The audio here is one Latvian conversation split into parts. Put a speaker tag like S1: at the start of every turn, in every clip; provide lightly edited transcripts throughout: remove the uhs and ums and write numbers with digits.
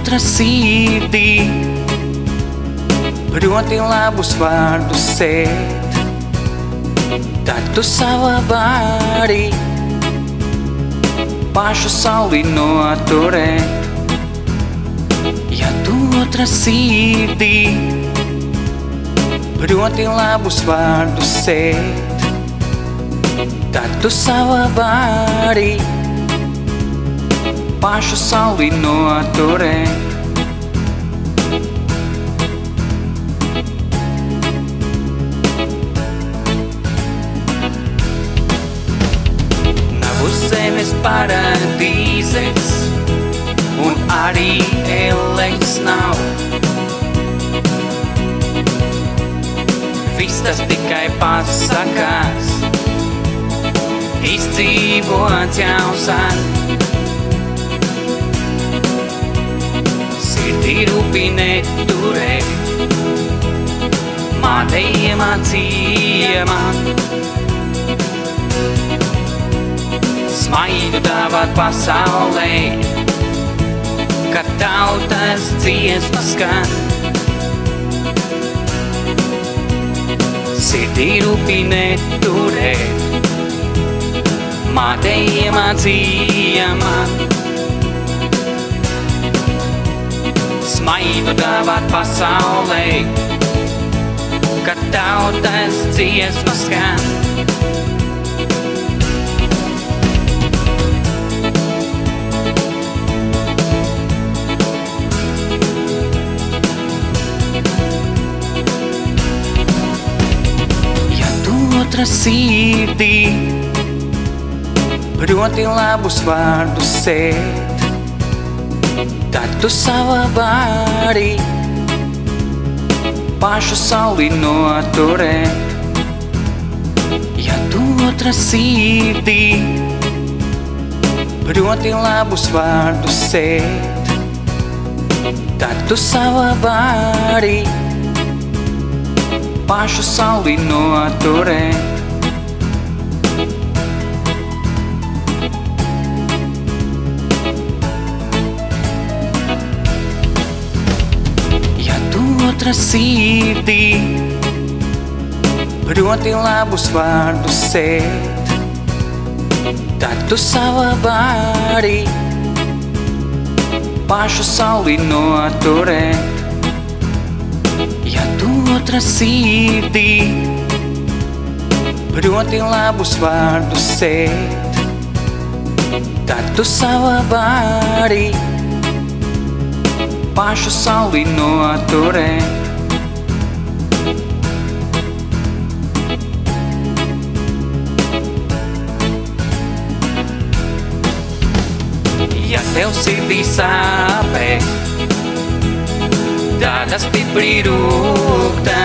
S1: otra sirdī, proti labus vārdus sēt, tad tu sava vari pašu sauli noturēt. Ja tu otra sirdī, proti labus vārdus sēt, tad tu sava vari pašu sauli noturēt. Nav uz zemes paradīzes, un arī elles nav. Viss tas tikai pasakās, izdzīvots jau sen. Sirdī rupi neturēt, māte iemācīja man smaidu dāvāt pasaulē, kad tautas dziesmas skan. Sirdī rupi neturēt, māte iemācīja man smaidu dāvāt pasaulē, kad tautas dziesmas skan. Otra sirdī, proti labus vārdus sēt, tad tu sava vari pašu sauli noturēt. Ja tu otra sirdī, proti labus vārdus sēt, tad tu sava vari pašu sauli noturēt. Ja tu otra sirdī, proti labus vārdus sēt, tad tu sava vari pašu sauli noturēt. Ja tu otra sirdī, proti labus vārdus sēt, tad tu sava vari pašu sauli noturēt. Ja tev sirdī sāpē, tāda stipri rūgta,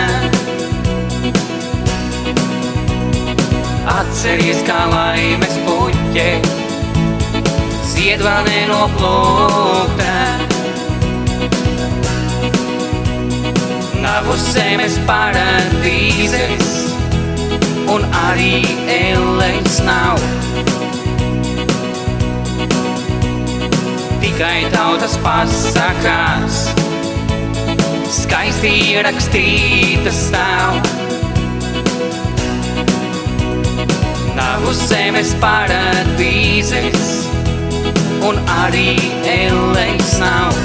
S1: atceries, kā laimes puķe zied vēl nenoplūkta. Nav uz zemes paradīzes, un arī elles nav. Tikai tautas pasakās, skaisti ierakstītas stāv. Nav uz zemes paradīzes, un arī elles nav.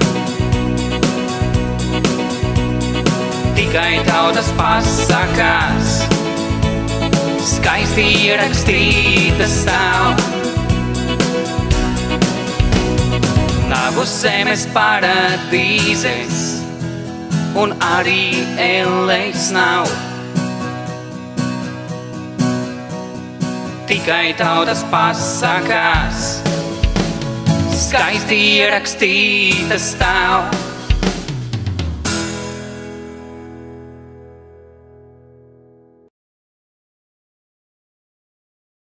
S1: Tikai tautas pasakās, skaisti ierakstītas stāv. Nav uz zemes paradīzes, un arī elles nav. Tikai tautas pasakās, skaisti ierakstītas stāv.